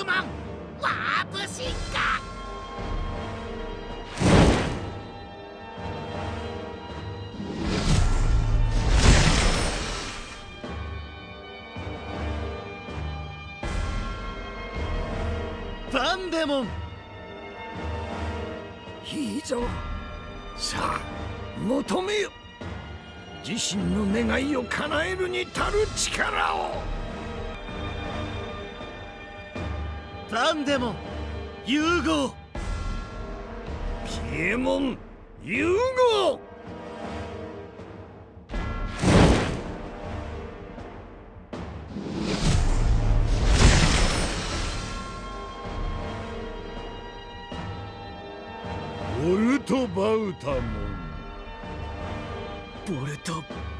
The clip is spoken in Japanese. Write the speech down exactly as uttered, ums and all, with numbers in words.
マンワープ進化。 バンデモン。 いいぞ。さあ求めよ。自身の願いを叶えるに足る力を。 バンデモン融合。 ピエモン融合。ボルトバウタモン。 ボルト